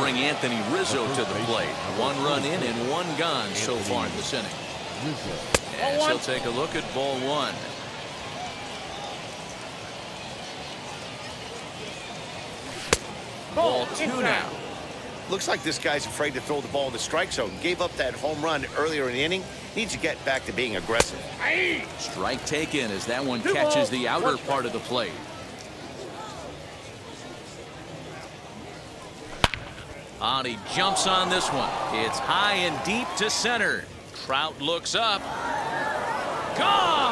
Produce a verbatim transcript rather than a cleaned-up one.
bring Anthony Rizzo to the plate. One run in and one gone so far in this inning. And she'll take a look at ball one. Ball two now. Looks like this guy's afraid to throw the ball in the strike zone. Gave up that home run earlier in the inning. Needs to get back to being aggressive. Strike taken as that one catches the outer part of the plate. On he jumps on this one. It's high and deep to center. Trout looks up. Gone!